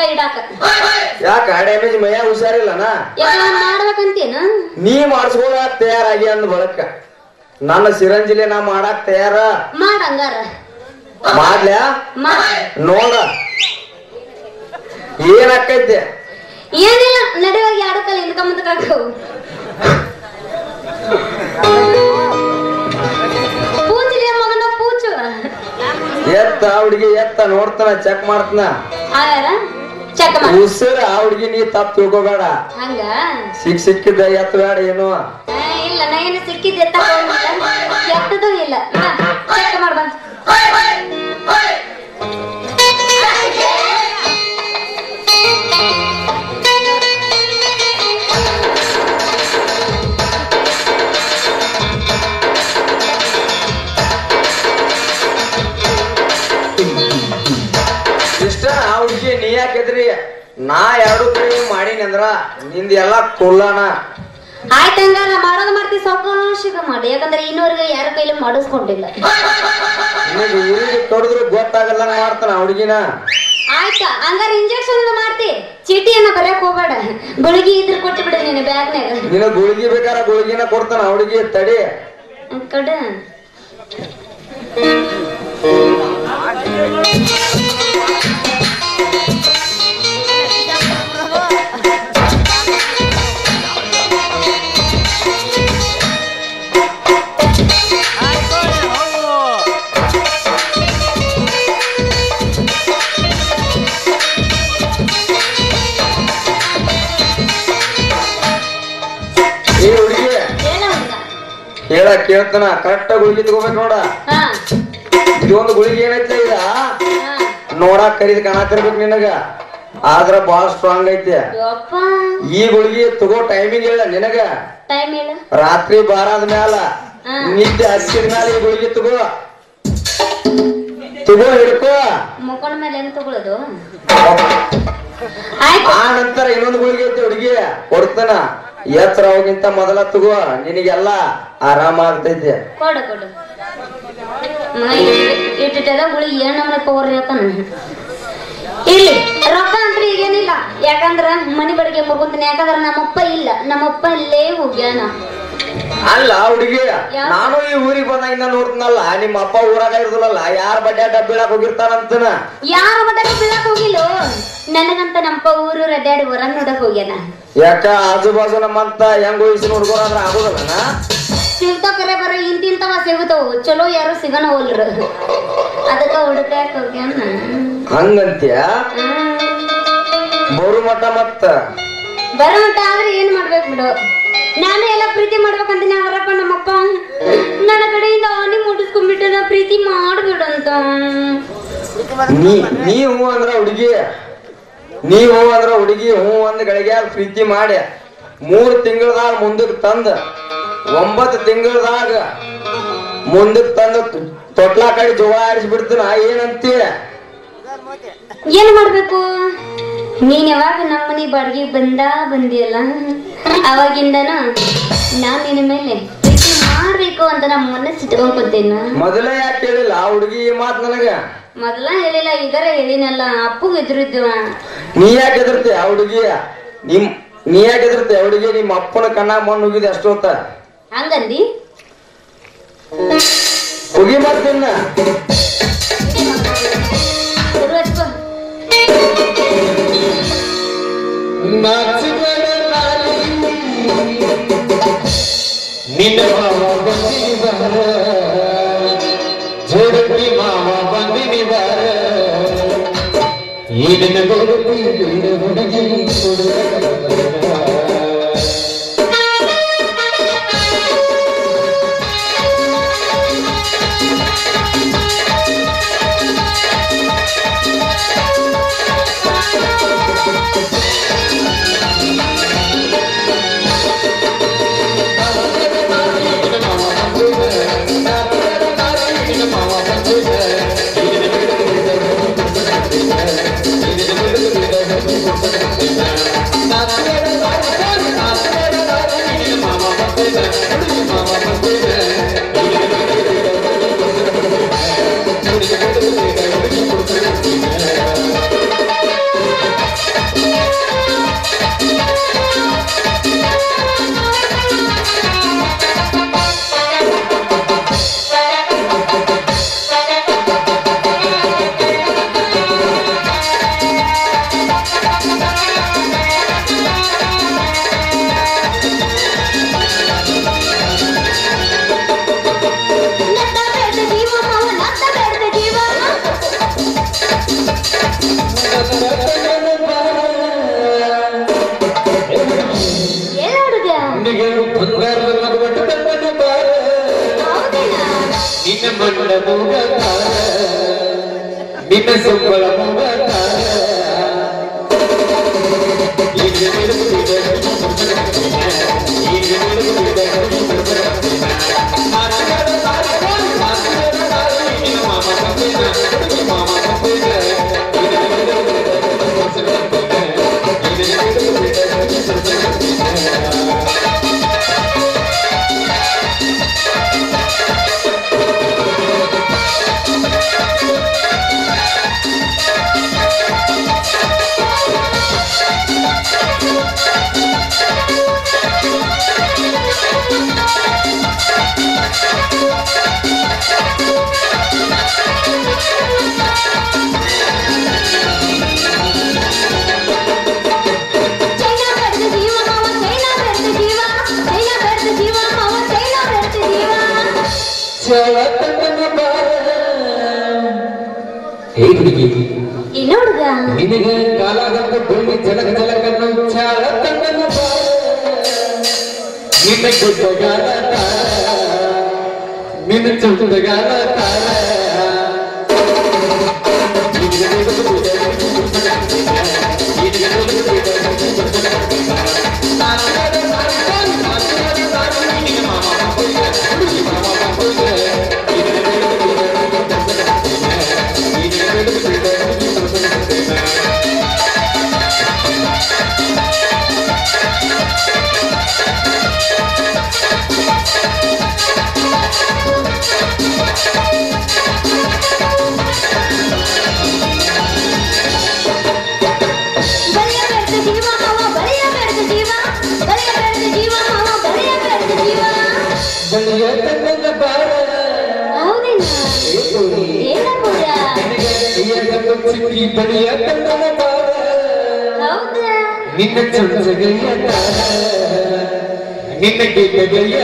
ಇಡಾಕ ಯಾಕ ಡ್ಯಾಮೇಜ್ ಮೈಯ ಹುಷಾರಿಲ್ಲನಾ ಮಾಡ್ಬೇಕಂತೇನ ನೀ ಮಾಡಿಸ್ಕೊಳಕ್ ತಯಾರಾಗಿ ಅಂದ್ ಬಳಕ ನನ್ನ ಸಿರಂಜಿಲೆ ನಾ ಮಾಡಾಕ್ ತಯಾರ ಮಾಡಂಗಾರ ಮಾಡ್ಲ್ಯಾ ನೋಡ ಏನಾಕೈತೆ ಏನಿಲ್ಲ ನಡೆಯುವಾಗ ಆಡಕಲ್ಲ ಹಿಂದ್ಕ ಮುಂದಕ್ಕೆ ಹಾಕವು ಪೂಚಿಗೆ ಮಗನ ಪೂಚು ಎತ್ತ ಹುಡುಗಿ ಎತ್ತ ನೋಡ್ತಾನ ಚೆಕ್ ಮಾಡ್ತಾನ ಚೆಕ್ ಮಾಡಿ ಉಸಿರ ಹುಡುಗಿ ನೀ ತಪ್ಪು ತಿಳ್ಕೊಬೇಡ ಹಂಗ ಸಿಕ್ಕಿದ್ದ ಎತ್ತ ಬೇಡ ಏನು ಇಲ್ಲ ನಾ ಏನು ಸಿಕ್ಕಿದ್ದೆ ಎತ್ತದೂ ಇಲ್ಲ ಚೆಕ್ ಮಾಡ್ ಬಂದ್ ಹುಡುಗಿ ನೀ ಯಾಕೆದ್ರಿ ನಾ ಎರಡು ಕಡೆ ಮಾಡೀನಿ ಅಂದ್ರ ನಿಂದ ಎಲ್ಲಾ ಕೊಲ್ಲಣ ಆಯ್ತು ಹಂಗಾರ ಮಾಡೋದು ಮಾಡ್ತೀವಿ ಸಾವಕಾಶಿಗ ಮಾಡಿ ಯಾಕಂದ್ರೆ ಇನ್ನೂರಿಗೆ ಯಾರ ಕೈಲಿ ಮಾಡಿಸ್ಕೊಂಡಿಲ್ಲ ನಿನಗೆ ಊರಿಗೆ ತೊಡದ್ರು ಗೊತ್ತಾಗಲ್ಲ ಮಾಡ್ತಾನ ಹುಡುಗಿನ ಆಯ್ತಾ ಹಂಗಾರ ಇಂಜೆಕ್ಷನ್ ಮಾಡ್ತಿ ಚೀಟಿಯನ್ನ ಬರೆಯಕ್ ಹೋಗ್ಬೇಡ ಗುಳಿಗೆ ಇದ್ರ ಕೊಟ್ಟು ಬಿಡ ನೀನು ಬ್ಯಾಗ್ನಾಗ ನಿನ ಗುಳಿಗೆ ಬೇಕಾರ ಗುಳಿಗಿನ ಕೊಡ್ತಾನ ಹುಡುಗಿ ತಡಿ ಕಡೆ ಹೇಳ ಕೇಳ್ತಾನ ಕರೆಕ್ಟ್ ಗುಳಿಗೆ ತಗೋಬೇಕು ನೋಡ ಇದೊಂದು ಗುಳಿಗೆ ಏನೈತೆ ಇದ ನೋಡಾಕ್ ಕರೀದ್ ಕಾಣತಿರ್ಬೇಕು ನಿನಗ ಆದ್ರ ಬಾಳ ಸ್ಟ್ರಾಂಗ್ ಐತೆ ಈ ಗುಳಿಗೆ ತಗೋ ಟೈಮಿಂಗ್ ಹೇಳ ನಿನಗ ರಾತ್ರಿ 12 ಆದ ಮ್ಯಾಲ ನಿದ್ದೆ ಹಚ್ಚಿದ ಮ್ಯಾಲ ಈ ಗುಳಿಗೆ ತಗೋ ಹಿಡ್ಕೋ ಮುಖಂಡ ಮೇಲೆ ಏನ್ ತಗೊಳ್ಳೋದು ಆ ನಂತರ ಇನ್ನೊಂದು ಗುಳಿಗೆ ಐತಿ ಹುಡುಗಿ ಕೊಡ್ತಾನ ಎತ್ತರ ಹೋಗಿಂತ ಮೊದಲ ತಗೋ ನಿನಗೆಲ್ಲ ಆರಾಮ ಆಗ್ತೈತಿ ಕೊಡು ಕೊಡು ಇಟ್ಟಿಟ್ಟದ ಗುಳಿಗೆ ಏನ್ ನಮ್ಮನೆ ಪವರ್ ಹೇಳ್ತಾನ ಇಲ್ಲಿ ರೊಕ್ಕ ಅಂದ್ರೆ ಈಗೇನಿಲ್ಲ ಯಾಕಂದ್ರ ಮನಿ ಬಡಿಗೆ ಮುರ್ಕೊಂತೀನಿ ಯಾಕಂದ್ರ ನಮ್ಮಪ್ಪ ಇಲ್ಲ ನಮ್ಮಪ್ಪ ಇಲ್ಲೇ ಹೋಗ್ಯಾನ ಅಲ್ಲ ಹುಡುಗಿ ನಾನು ಈ ಊರಿಗೆ ಬಂದಾಗಿಂದ ನೋಡ್ತೀನಲ್ಲ ನಿಮ್ಮ ಅಪ್ಪ ಊರಾಗ ಇರುದಿಲ್ಲಲ್ಲ ಯಾರ ಬಡ್ಡೆ ಅಡ್ಡ ಬೀಳಾಕ್ ಹೋಗಿರ್ತಾನಂತನ ಯಾರ ಬಡ್ಡೆ ಬೀಳಾಕ್ ಹೋಗಿಲ್ಲ ನನಗಂತ ನಮ್ಮಪ್ಪ ಊರು ರಡ್ಡಾಡಿ ಹೊರಗ್ ನೋಡಕ್ ಹೋಗ್ಯಾನ ಯಾಕ ಆಜು ಬಾಜು ನಮ್ಮಂತ ಹೆಂಗ್ ವಯಸ್ಸಿನ ಹುಡುಗರಾದ್ರ ಆಗುದಲ್ಲ ಸಿಗ್ತಾವ ಕರೆ ಬರ ಇಂತಿಂತವ ಸಿಗುತ್ತಾವ ಚಲೋ ಯಾರು ಸಿಗನ ಹೋಲ್ರು ಅದಕ್ಕ ಹುಡುಕಾಕ್ ಹೋಗ್ಯಾನ ಹಂಗಂತ್ಯ ಬರು ಮಠ ಮತ್ತ ಬರೋ ಮಟ್ಟ ಆದ್ರೆ ಏನ್ ಮಾಡ್ಬೇಕು ಬಿಡು ನಾನು ಎಲ್ಲ ಪ್ರೀತಿ ಮಾಡ್ಬೇಕಂತೀನಿ ಅವರಪ್ಪ ನಮ್ಮಪ್ಪ ನನ್ನ ಕಡೆಯಿಂದ ಅವನಿಗೆ ಮುಟ್ಟಿಸ್ಕೊಂಡ್ಬಿಟ್ಟು ನಾ ಪ್ರೀತಿ ಮಾಡ್ಬಿಡಂತ ನೀವು ಅಂದ್ರ ಹುಡುಗಿ ಹೂ ಒಂದ್ ಗಳಿಗೆ ಪ್ರೀತಿ ಮಾಡಿ 3 ತಿಂಗಳದಾಗ ಮುಂದಕ್ಕೆ ತಂದ 9 ತಿಂಗಳದಾಗ ಮುಂದಕ್ಕೆ ತಂದ ತೊಟ್ಲಾ ಕಡೆ ಜೋಳ ಆಡಿಸ್ಬಿಡ್ತೀನ ಏನಂತೀ ಏನ್ ಮಾಡ್ಬೇಕು ನೀನ್ ಯಾವಾಗ ನಮ್ಮನಿ ಬಾಡಿಗೆ ಬಂದಿಯಲ್ಲ ಅವಾಗಿಂದನ ನಾನ್ ನಿನ್ನ ಮೇಲೆ ಪ್ರೀತಿ ಮಾಡ್ಬೇಕು ಅಂತ ನಮ್ಮ ಮನಸ್ಸು ಇಟ್ಕೊಂಡ್ಕೊತೇನ ಮೊದಲೇ ಯಾಕೆ ಹೇಳಿಲ್ಲ ಆ ಹುಡುಗಿ ಈ ಮಾತು ನನಗ ಮೊದಲ ಹೇಳಿಲ್ಲ ಇದರ ಹೇಳಿನಲ್ಲ ಅಪ್ಪಗೆ ಎದುರಿದ್ದು ನೀ ಯಾಕೆ ಎದುರ್ತಿ ಆ ಹುಡುಗಿ ನೀ ಯಾಕೆ ಎದುರ್ತಿ ಆ ಹುಡುಗಿ ನಿಮ್ಮ ಅಪ್ಪನ ಕಣ್ಣಾಗ ಮಣ್ಣು ಹೋಗಿದ್ ಅಷ್ಟೊತ್ತ ಹಂಗಂದಿ ಹೋಗಿ ಮಾಡ್ತೀನ ನಿನ್ನ ಮಾವ ಬಂದಿನಿ ಬಾರ ಜೋಡತಿ ಮಾವ ಬಂದಿನಿ ಬಾರ ಈ ನಿನ್ನ ಹುಡುಗಿ Not ನಿನ್ನ ಮಂಡ ಮೂಗ ನಿನ್ನ ಸೊಂಬಳ ಮೂಗ ಇನ್ನೋಡ್ಗ ನಿನಗೆ ಕಾಲಾಗಂತ ಭೂಮಿ ಜಲಕ ಜಲಕನ್ನು ಚಾಳ ತಂದನ ನಿನ್ನ ಗುಡ್ಡಗಾಲ ನಿನ್ನ ಚುಟ್ಟಗಾಲ ನಿನ್ನ ಚುಟ್ಟಗಯ್ಯ ನಿನ್ನ ಗಿಡ್ಡಗಯ್ಯ